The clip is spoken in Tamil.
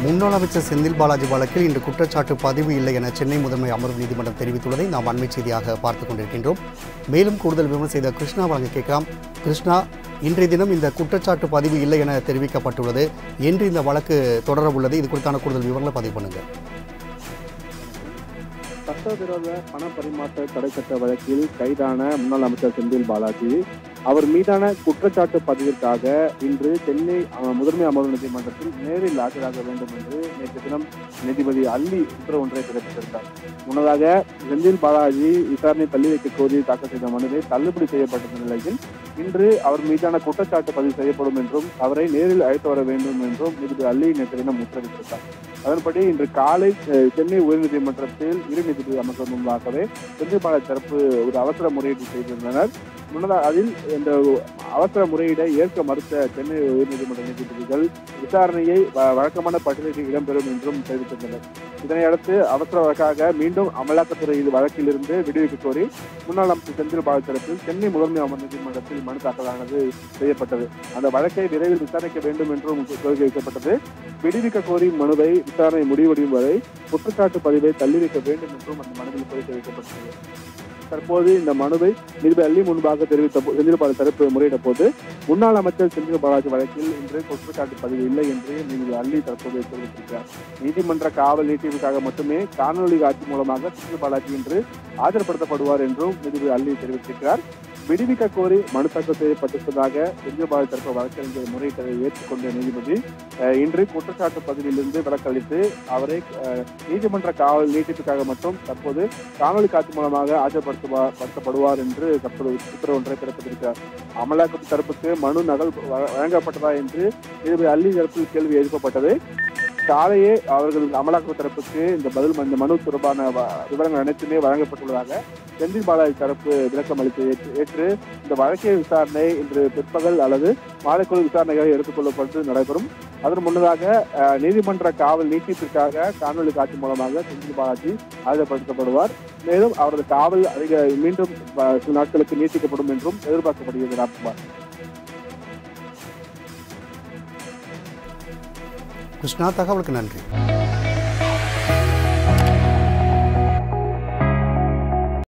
முன்னாள் அமைச்சர் செந்தில் பாலாஜி வழக்கில் இன்று குற்றச்சாட்டு பதிவு இல்லை என சென்னை முதன்மை அமர்வு நீதிமன்றம் தெரிவித்துள்ளதை நாம் அண்மை செய்தியாக பார்த்துக் கொண்டிருக்கின்றோம். மேலும் கூடுதல் விவரம் செய்த கிருஷ்ணா வழங்க கேட்கலாம். கிருஷ்ணா, இன்றைய தினம் இந்த குற்றச்சாட்டு பதிவு இல்லை என தெரிவிக்கப்பட்டுள்ளது. என்று இந்த வழக்கு தொடர உள்ளது, இது குறித்தான கூடுதல் விவரங்களை பதிவு பண்ணுங்கள். சட்டவிரோத பண பரிமாற்ற தடை சட்ட வழக்கில் கைதான முன்னாள் அமைச்சர் செந்தில் பாலாஜி அவர் மீதான குற்றச்சாட்டு பதிவிற்காக இன்று சென்னை முதன்மை அமர்வு நீதிமன்றத்தில் நேரில் ஆஜராக வேண்டும் என்று நேற்று தினம் நீதிபதி அல்லி உத்தரவு ஒன்றை பிறப்பித்திருந்தார். முன்னதாக செந்தில் பாலாஜி விசாரணை தள்ளி வைக்க கோரி தாக்கல் செய்த மனுவை தள்ளுபடி செய்யப்பட்ட நிலையில் இன்று அவர் மீதான குற்றச்சாட்டு பதிவு செய்யப்படும் என்றும் அவரை நேரில் அழைத்து வர வேண்டும் என்றும் நீதிபதி அல்லி நேற்று தினம் உத்தரவிட்டிருந்தார். அதன்படி இன்று காலை சென்னை உயர்நீதிமன்றத்தில் இரு நீதிபதி அமர்வு முன்பாகவே செந்தில் பாலாஜி தரப்பு ஒரு அவசர முறையீடு செய்திருந்தனர். முன்னதாக அதில் இந்த அவசர முறையீடை ஏற்க மறுத்த சென்னை உயர்நீதிமன்ற நீதிபதிகள் விசாரணையை வழக்கமான பட்டியலில் இடம்பெறும் என்றும் தெரிவித்திருந்தனர். இதனையடுத்து அவசர வழக்காக மீண்டும் அமலாக்கத்துறை வழக்கிலிருந்து விடுவிக்க கோரி முன்னாள் அமைச்சர் செந்தில் பாலாஜி தரப்பில் சென்னை முதன்மை அமர்வு நீதிமன்றத்தில் மனு தாக்கலானது செய்யப்பட்டது. அந்த வழக்கை விரைவில் விசாரிக்க வேண்டும் என்றும் கோரிக்கை வைக்கப்பட்டது. விடுவிக்க கோரி மனுவை விசாரணை முடிவடையும் வரை குற்றச்சாட்டு பதிவை தள்ளி வைக்க வேண்டும் என்றும் அந்த மனுவில் கோரிக்கை வைக்கப்பட்டது. தற்போது இந்த மனுவை நீதிபதி அல்லி முன்பாக தெரிவித்த செந்தில் பாலாஜி தரப்பு முறையிட்ட போது முன்னாள் அமைச்சர் செந்தில் பாலாஜி வழக்கில் இன்று குற்றச்சாட்டு பதிவு இல்லை என்று நீதிபதி அல்லி தற்போது தெரிவித்திருக்கிறார். நீதிமன்ற காவல் நீட்டிப்புக்காக மட்டுமே காணொலி காட்சி மூலமாக செந்தில் பாலாஜி இன்று ஆஜர்படுத்தப்படுவார் என்றும் நீதிபதி அல்லி தெரிவித்திருக்கிறார். விடுவிக்க கோரி மனு தாக்கல் செய்யப்பட்டிருப்பதாக செந்தில் பாலாஜி தரப்பு வழக்கறிஞர் முறையிட்டதை ஏற்றுக்கொண்ட நீதிபதி இன்று குற்றச்சாட்டு பதிவிலிருந்து விலக்களித்து அவரை நீதிமன்ற காவல் நீட்டிப்புக்காக மட்டும் தற்போது காணொலி காட்சி மூலமாக ஆஜர்படுத்தப்படுவார் என்று தற்போது உத்தரவு ஒன்றை பிறப்பித்திருக்கிறார். அமலாக்கத்து தரப்புக்கு மனு நகல் வழங்கப்பட்டதா என்று நீதிபதி அல்லி தரப்பில் கேள்வி எழுப்பப்பட்டது. காலையே அவர்கள் அமலாக்க தரப்புக்கு இந்த மனு தொடர்பான விவரங்கள் அனைத்துமே வழங்கப்பட்டுள்ளதாக செந்தில் பாலாஜி தரப்பு விளக்கம் அளித்து ஏற்று இந்த வழக்கின் விசாரணை இன்று பிற்பகல் அல்லது மாலைக்குழு விசாரணைகளை எடுத்துக் கொள்ளப்பட்டு நடைபெறும். அதன் முன்னதாக நீதிமன்ற காவல் நீட்டிப்பிற்காக காணொலி காட்சி மூலமாக செந்தில் பாலாஜி ஆஜர்படுத்தப்படுவார். மேலும் அவரது காவல் மீண்டும் சில நாட்களுக்கு நீட்டிக்கப்படும் என்றும் எதிர்பார்க்கப்படுகிறது. ராம்குமார். கிருஷ்ணா, தகவலுக்கு நன்றி.